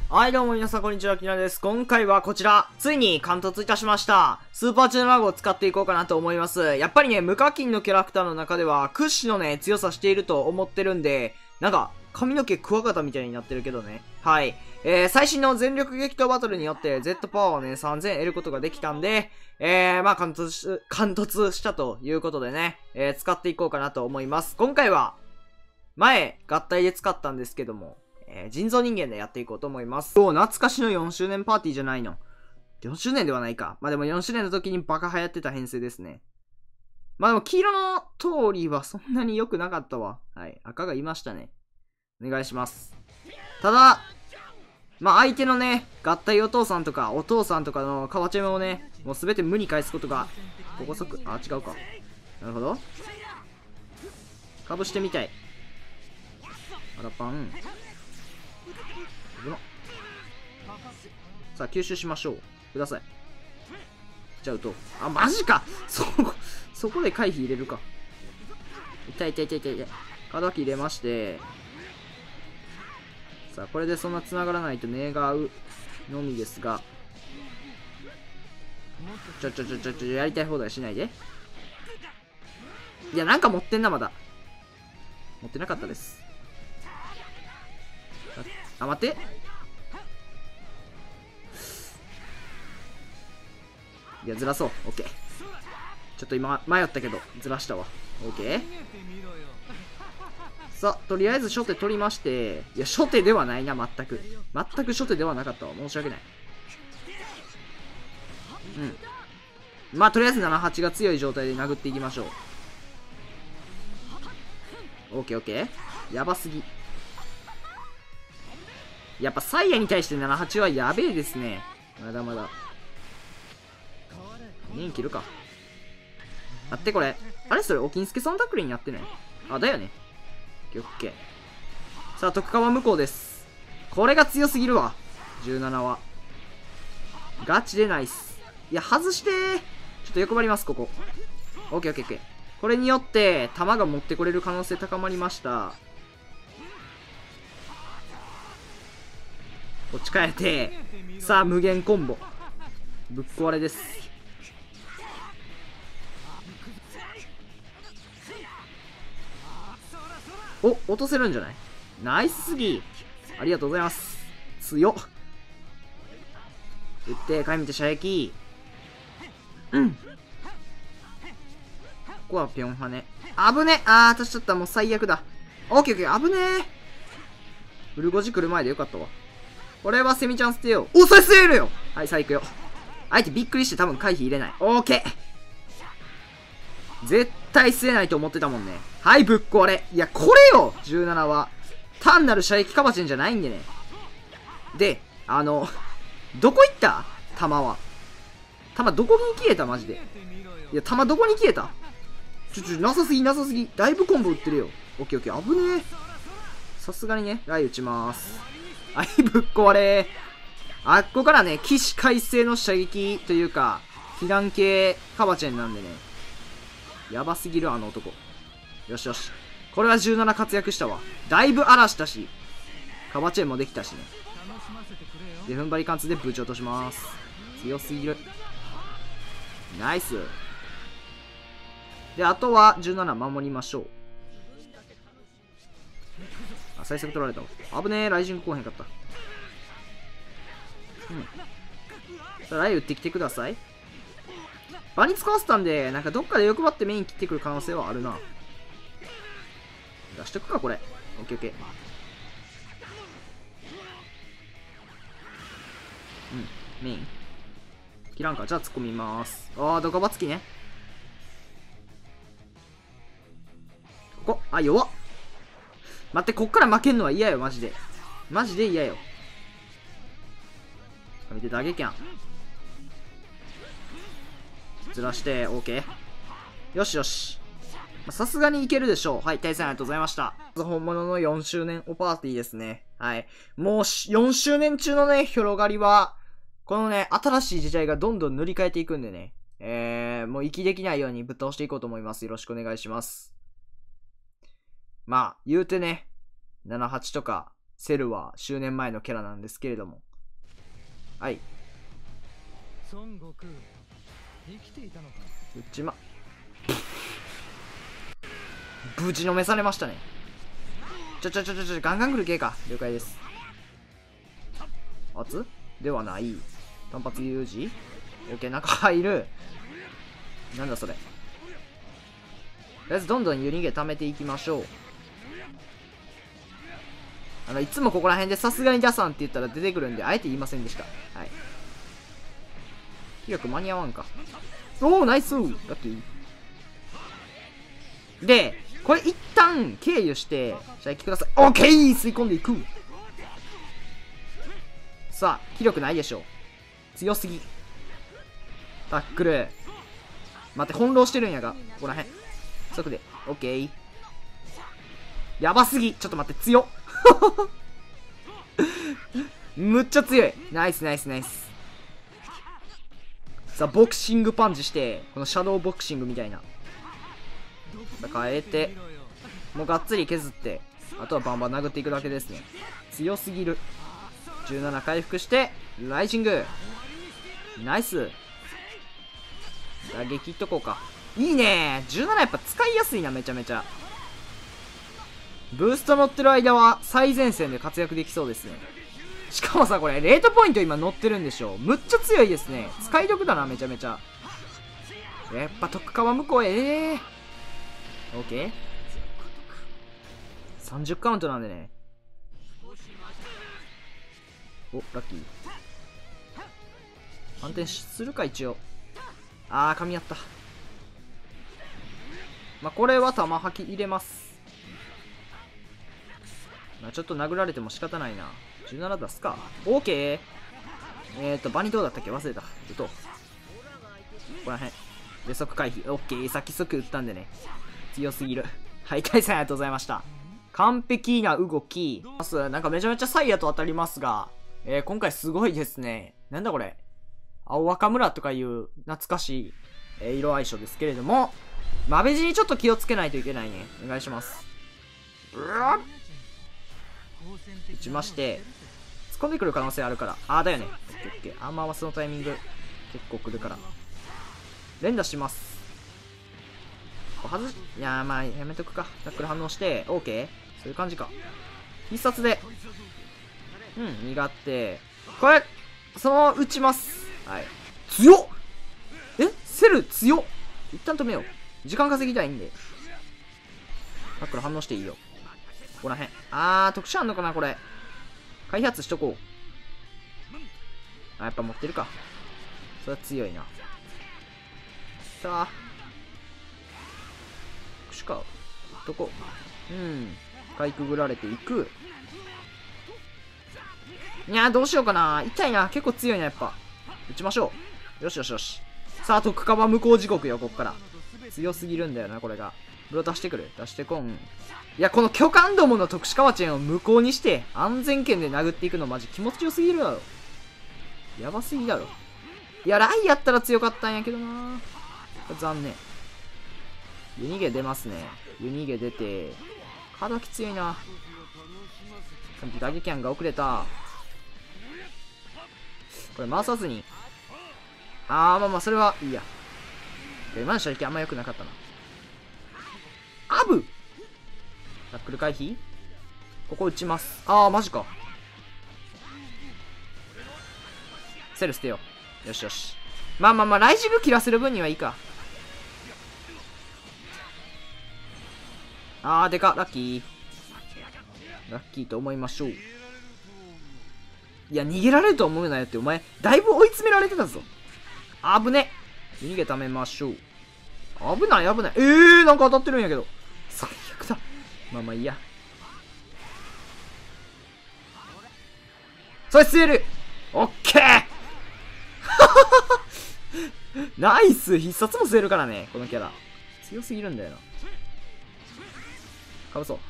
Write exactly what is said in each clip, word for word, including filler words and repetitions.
はいどうも皆さんこんにちは、きなです。今回はこちら、ついに完突いたしました。スーパーチューナー号を使っていこうかなと思います。やっぱりね、無課金のキャラクターの中では屈指のね、強さしていると思ってるんで、なんか、髪の毛クワガタみたいになってるけどね。はい。えー、最新の全力激闘バトルによって Z パワーをね、さんぜん得ることができたんで、えー、まあ、完突し、完突したということでね、えー、使っていこうかなと思います。今回は、前、合体で使ったんですけども、えー、人造人間でやっていこうと思います。おー、懐かしのよんしゅうねんパーティーじゃないの。よんしゅうねんではないか。まあでもよんしゅうねんの時にバカ流行ってた編成ですね。まあでも黄色の通りはそんなに良くなかったわ。はい。赤がいましたね。お願いします。ただ、まあ相手のね、合体お父さんとかお父さんとかのカワチェメをね、もうすべて無に返すことが、ここそく、あ、違うか。なるほど。かぶしてみたい。あらパン。さあ吸収しましょう。ください。じゃあ打とう。あ、マジか。そこそこで回避入れるか。痛い痛い痛い痛い痛い。カードキー入れまして、さあこれでそんな繋がらないと願うのみですが、ちょちょちょちょちょやりたい放題しないで。いや、なんか持ってんな。まだ持ってなかったです。あ、待って。いや、ずらそう。オッケー。ちょっと今、迷ったけど、ずらしたわ。オッケー。さあ、とりあえず初手取りまして、いや、初手ではないな、全く。全く初手ではなかったわ。申し訳ない。うん。まあ、とりあえずななはちが強い状態で殴っていきましょう。オッケーオッケー。やばすぎ。やっぱサイヤに対してななはちはやべえですね。まだまだ。人切るか。待って、これ。あれそれ、おきんすけさんタックリンやってない？あ、だよね。オッケー。さあ、徳川向こうです。これが強すぎるわ。じゅうななは。ガチでナイス。いや、外してー。ちょっと欲張ります、ここ。オッケーオッケーオッケー。これによって、弾が持ってこれる可能性高まりました。こっち変えて、さあ、無限コンボ。ぶっ壊れです。お、落とせるんじゃない？ナイスすぎ。ありがとうございます。強っ。打って、買い見て射撃。うん。ここはピョンハネ。危ね。あー、当たしちゃった。もう最悪だ。オッケーオッケー。危ねー。フルゴジ来る前でよかったわ。これはセミちゃん捨てよう。お、それ捨てるよ。はい、最悪よ。相手びっくりして多分回避入れない。オーケー。絶対吸えないと思ってたもんね。はい、ぶっ壊れ。いや、これよ !じゅうなな は。単なる射撃カバチェンじゃないんでね。で、あの、どこ行った弾は。弾どこに消えたマジで。いや、弾どこに消えたちょちょ、なさすぎなさすぎ。だいぶコンボ打ってるよ。オッケーオッケー。危ねえ。さすがにね、ライ打ちます。はい、ぶっ壊れ。あっこからね、起死回生の射撃というか、被弾系カバチェンなんでね。やばすぎる、あの男。よしよし。これはじゅうなな活躍したわ。だいぶ荒らしたし、カバチェンもできたしね。で、踏ん張り貫通でブチ落とします。強すぎる。ナイス。で、あとはじゅうなな守りましょう。あ、最速取られたわ。危ねえ、ライジング来へんかった。うん。さあ、ライ打ってきてください。場に使わせたんで、なんかどっかで欲張ってメイン切ってくる可能性はあるな。出しとくか、これ。オッケーオッケー。うん、メイン。切らんか。じゃあ突っ込みます。あー、ドカバツキね。ここ。あ、弱っ。待って、こっから負けんのは嫌よ、マジで。マジで嫌よ。見て、打撃やん。ずらして、OK。よしよし。さすがにいけるでしょう。はい、対戦ありがとうございました。本物のよんしゅうねんおパーティーですね。はい。もうよんしゅうねん中のね、広がりは、このね、新しい時代がどんどん塗り替えていくんでね。えー、もう息できないようにぶっ倒していこうと思います。よろしくお願いします。まあ、言うてね、ななはちとか、 セルは周年前のキャラなんですけれども。はい。 孫悟空、生きていたのか。 うちま。ぶちのめされましたね。ちょちょちょちょちょ、ガンガン来る系か。了解です。圧ではない。単発有事 ?OK、中入る。なんだそれ。とりあえずどんどん湯逃げ貯めていきましょう。あの、いつもここら辺でさすがに出さんって言ったら出てくるんで、あえて言いませんでした。はい。気力間に合わんか。おー、ナイスラッキー。で、これ一旦経由して、じゃあ行きください。オッケー、吸い込んでいく。さあ、気力ないでしょ。強すぎ。タックル。待って、翻弄してるんやが。ここら辺。速で。オッケー。やばすぎ。ちょっと待って、強っ。むっちゃ強い。ナイスナイスナイス。さあ、ボクシングパンチして、このシャドーボクシングみたいな。変えて、もうがっつり削って、あとはバンバン殴っていくだけですね。強すぎる。じゅうなな回復して、ライジング。ナイス。打撃いっとこうか。いいね。じゅうななやっぱ使いやすいな、めちゃめちゃ。ブースト乗ってる間は最前線で活躍できそうですね。しかもさ、これ、レートポイント今乗ってるんでしょ。むっちゃ強いですね。使い得だな、めちゃめちゃ。やっぱ徳川向こうへ、ええー。オッケー。さんじゅうカウントなんでね。お、ラッキー。反転するか、一応。あー、噛み合った。まあ、これは玉吐き入れます。まあ、ちょっと殴られても仕方ないな。じゅうなな出すか。オーケー。えーと、バニどうだったっけ忘れた。ちょっと。ここら辺。で、即回避。オッケー。さっき即打ったんでね。強すぎる。はい、対戦ありがとうございました。完璧な動き。なんかめちゃめちゃサイヤと当たりますが、えー、今回すごいですね。なんだこれ。青若村とかいう懐かしい、えー、色相性ですけれども、マベジにちょっと気をつけないといけないね。お願いします。うわっ打ちまして、突っ込んでくる可能性あるから。あーだよね。オッケーオッケー。アーマーはそのタイミング結構来るから。連打します。はず、いやーまあやめとくか。タックル反応して、オーケー。そういう感じか。必殺で。うん、逃がって。これ、そのまま打ちます。はい。強っえセル強っ一旦止めよう。時間稼ぎたいんで。タックル反応していいよ。ここらへん。あー、特殊あんのかなこれ。開発しとこう。あ、やっぱ持ってるか。それは強いな。さあ。特殊か。どこうん。かいくぐられていく。いやー、どうしようかな。痛いな。結構強いな、やっぱ。打ちましょう。よしよしよし。さあ、徳川無効地獄よ、こっから。強すぎるんだよな、これが。ブロ出してくる。出してこん。いや、この巨漢どもの特殊カワチェンを無効にして、安全圏で殴っていくのマジ気持ちよすぎるだろ。やばすぎだろ。いや、ライやったら強かったんやけどな。残念。湯逃げ出ますね。湯逃げ出て。カードはきついな。打撃案が遅れた。これ回さずに。あー、まあまあ、それはいいや。今の射撃あんま良くなかったな。アブタックル回避ここ打ちます。あー、マジか。セル捨てよう。よしよし。まあまあまあ、ライジング切らせる分にはいいか。あー、でか。ラッキー。ラッキーと思いましょう。いや、逃げられると思うなよって、お前、だいぶ追い詰められてたぞ。あぶね。逃げためましょう。危ない危ない。えー、なんか当たってるんやけど。最悪だ。まあまあいいや。それ吸える。オッケーナイス。必殺も吸えるからね、このキャラ。強すぎるんだよな。かぶそう。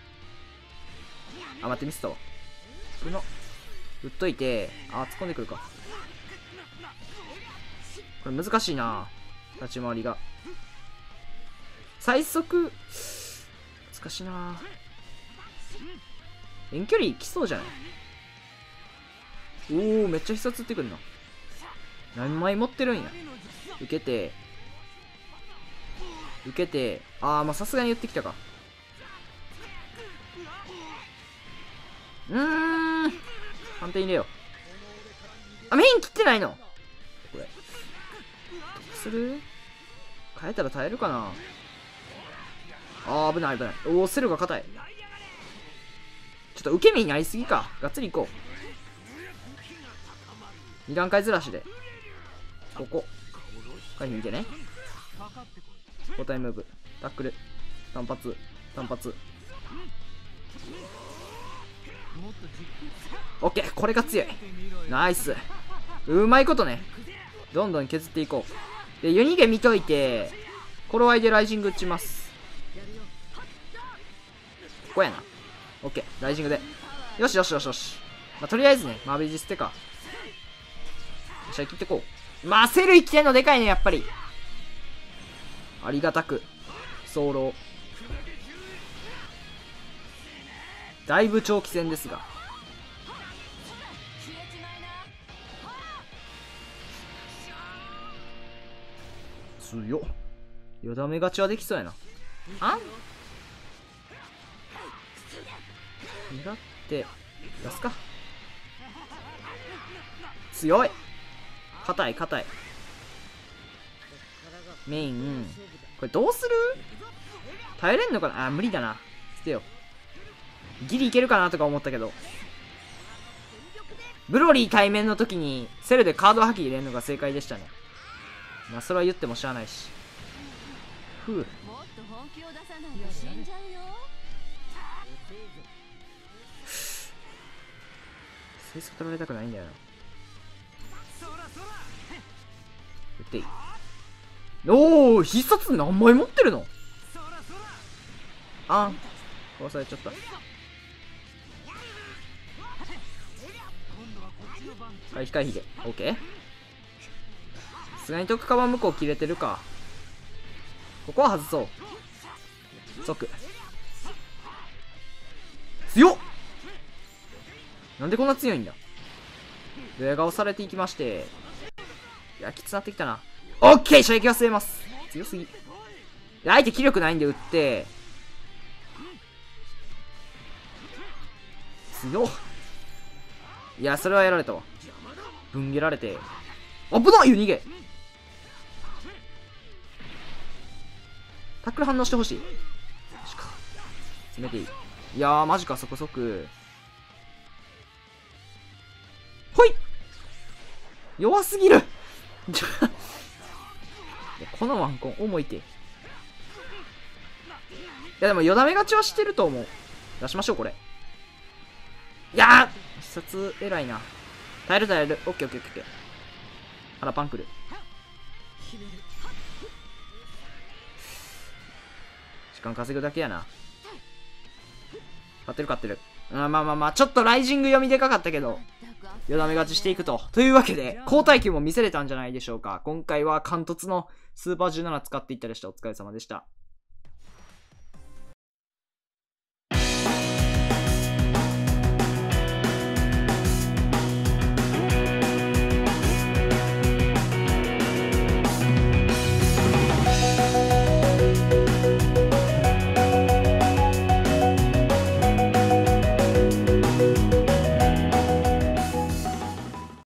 あ、待って、ミスったわ。この、打っといて、あ、突っ込んでくるか。これ難しいな。立ち回りが。最速、難しいな。 遠距離来そうじゃない？おお、めっちゃ必殺ってくるな。何枚持ってるんや。受けて受けて、ああ、まあさすがに言ってきたか。うーん、判定入れよう。あ、メイン切ってないのこれ。どうする？変えたら耐えるかな。あー、危ない危ない。おお、セルが硬い。ちょっと受け身になりすぎか。がっつりいこう。二段階ずらしで。ここ。回避見てね。交代ムーブ。タックル。単発。単発。オッケー、これが強い。ナイス。うまいことね。どんどん削っていこう。で、夜逃げ見といて、頃合いでライジング打ちます。ここやな。オッケー、ライジングで。よしよしよしよし。まあ、とりあえずね、マーベリジステか。よっしゃ、切ってこう。まあ、セル生きてんのでかいね、やっぱり。ありがたく。早漏。だいぶ長期戦ですが。強っ。よだめ勝ちはできそうやな。あん狙って出すか。強い。硬い硬い。メインこれどうする？耐えれんのかな。あ、無理だな。捨てよ。ギリいけるかなとか思ったけど、ブロリー対面の時にセルでカード破棄入れるのが正解でしたね。まあそれは言ってもしゃあないし。ふう。成績取られたくないんだよな。打っていい。おお、必殺何枚持ってるの？あん殺されちゃった。回避回避で OK。 さすがに特化版向こう切れてるか。ここは外そう。即強っ。なんでこんな強いんだ。ドヤ顔されていきまして、いやきつなってきたな。オッケー、射撃は据えます。強すぎ。相手気力ないんで撃って、強っ。いや、それはやられたわ。ぶんげられて。危ないよ、逃げ。タックル反応してほしい。マジか。詰めていい。いやー、マジか、そこそく。ほい。弱すぎる。このワンコン、重いて。いや、でも、よだめ勝ちはしてると思う。出しましょう、これ。いやー、必殺偉いな。耐える耐える。オッケーオッケーオッケー。腹パンクル。時間稼ぐだけやな。勝ってる勝ってる。あまあまあまあ、ちょっとライジング読みでかかったけど、よだめ勝ちしていくと。というわけで、高耐久も見せれたんじゃないでしょうか。今回は貫突のスーパーじゅうなな使っていったでした。お疲れ様でした。